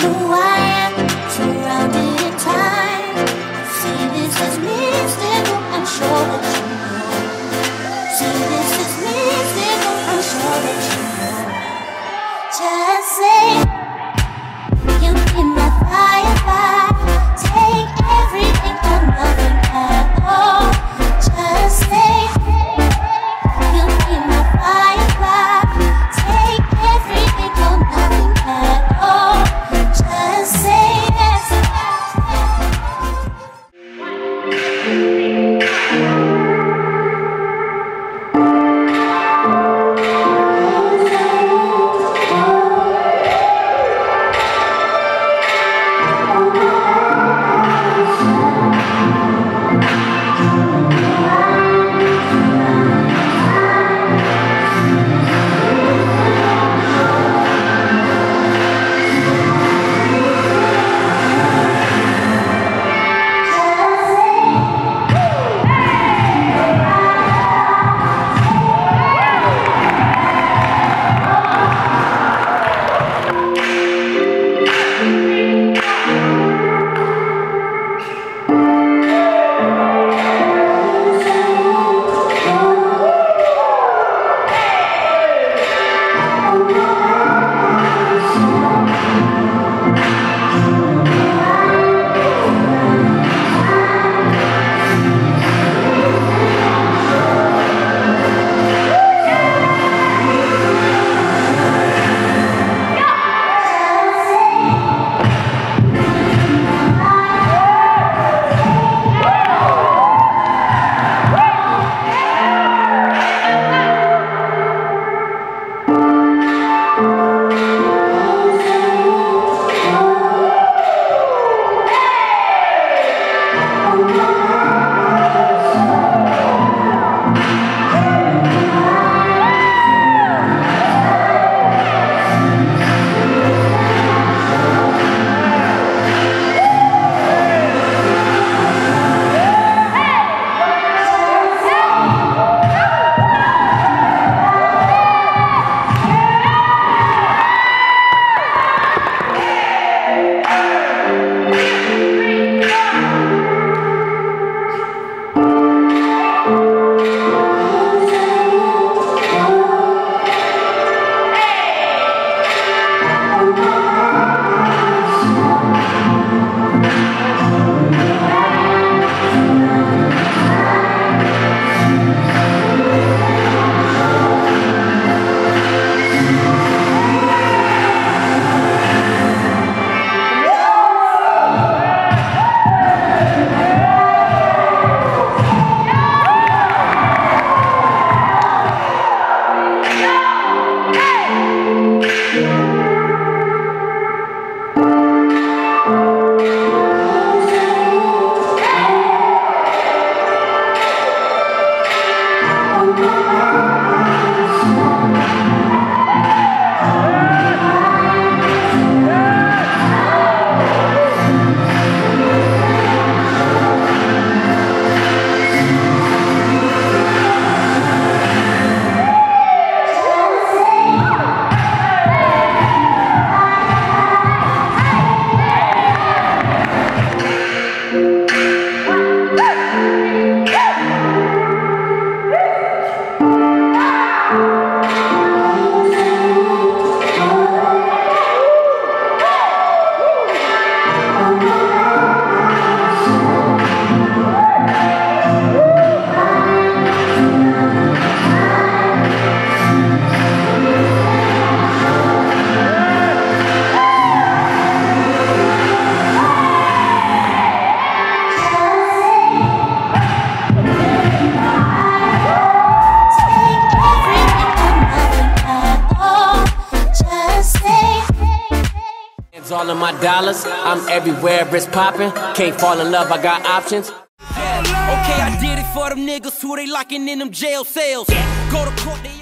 who I am, surrounded in time. See, this is me, still, I'm sure that you know. See, this is me, still, I'm sure that you know. Just say, you be my firefly. Take everything or nothing at all. Just say, you be my firefly. Take everything or nothing at all. Just say yes. All of my dollars, I'm everywhere, it's popping. Can't fall in love, I got options. Yeah, okay, I did it for them niggas who they locking in them jail cells. Go to court, they